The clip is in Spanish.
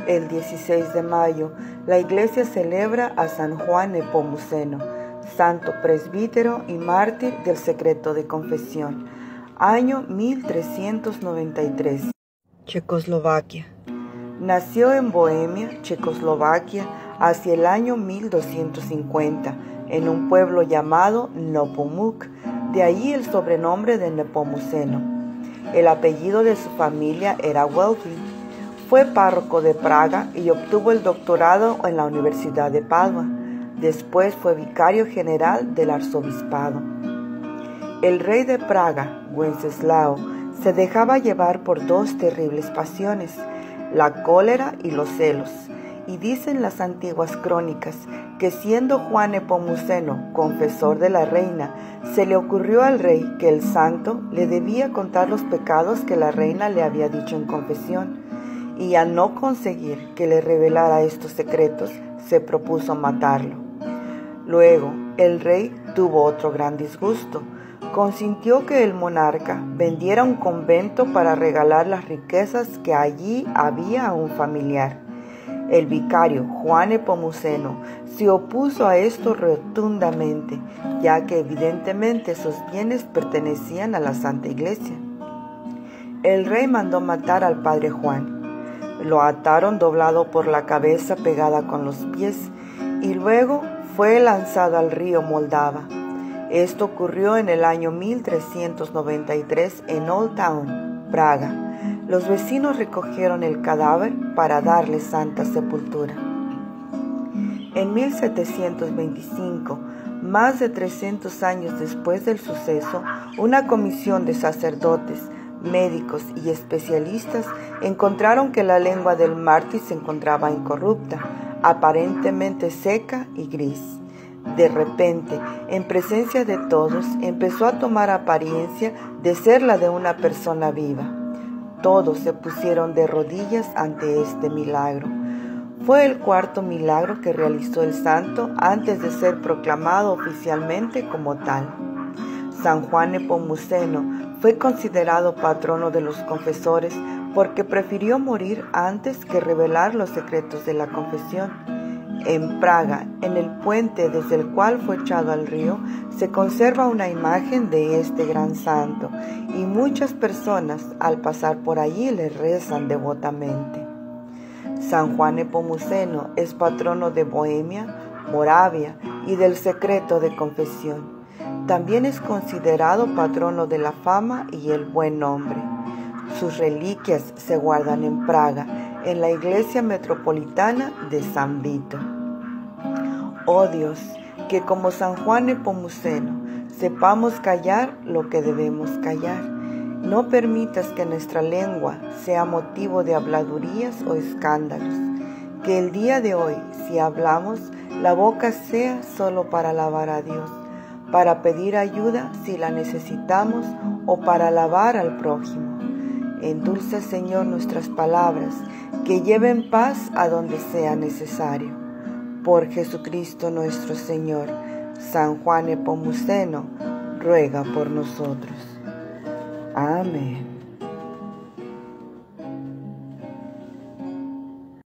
El 16 de mayo, la Iglesia celebra a San Juan Nepomuceno, santo presbítero y mártir del secreto de confesión. Año 1393. Checoslovaquia. Nació en Bohemia, Checoslovaquia, hacia el año 1250, en un pueblo llamado Nepomuk, de allí el sobrenombre de Nepomuceno. El apellido de su familia era Welfi. Fue párroco de Praga y obtuvo el doctorado en la Universidad de Padua. Después fue vicario general del arzobispado. El rey de Praga, Wenceslao, se dejaba llevar por dos terribles pasiones, la cólera y los celos, y dicen las antiguas crónicas que siendo Juan Nepomuceno confesor de la reina, se le ocurrió al rey que el santo le debía contar los pecados que la reina le había dicho en confesión, y al no conseguir que le revelara estos secretos, se propuso matarlo. Luego, el rey tuvo otro gran disgusto. Consintió que el monarca vendiera un convento para regalar las riquezas que allí había a un familiar. El vicario Juan Nepomuceno se opuso a esto rotundamente, ya que evidentemente sus bienes pertenecían a la Santa Iglesia. El rey mandó matar al padre Juan. Lo ataron doblado por la cabeza pegada con los pies y luego fue lanzado al río Moldava. Esto ocurrió en el año 1393 en Old Town, Praga. Los vecinos recogieron el cadáver para darle santa sepultura. En 1725, más de 300 años después del suceso, una comisión de sacerdotes, médicos y especialistas encontraron que la lengua del mártir se encontraba incorrupta, aparentemente seca y gris. De repente, en presencia de todos, empezó a tomar apariencia de ser la de una persona viva. Todos se pusieron de rodillas ante este milagro. Fue el cuarto milagro que realizó el santo antes de ser proclamado oficialmente como tal. San Juan Nepomuceno fue considerado patrono de los confesores porque prefirió morir antes que revelar los secretos de la confesión. En Praga, en el puente desde el cual fue echado al río, se conserva una imagen de este gran santo y muchas personas al pasar por allí le rezan devotamente. San Juan Nepomuceno es patrono de Bohemia, Moravia y del secreto de confesión. También es considerado patrono de la fama y el buen nombre. Sus reliquias se guardan en Praga, en la iglesia metropolitana de San Vito. Oh Dios, que como San Juan Nepomuceno sepamos callar lo que debemos callar. No permitas que nuestra lengua sea motivo de habladurías o escándalos. Que el día de hoy, si hablamos, la boca sea solo para alabar a Dios, para pedir ayuda si la necesitamos o para alabar al prójimo. Endulza, Señor, nuestras palabras, que lleven paz a donde sea necesario. Por Jesucristo nuestro Señor. San Juan Nepomuceno, ruega por nosotros. Amén.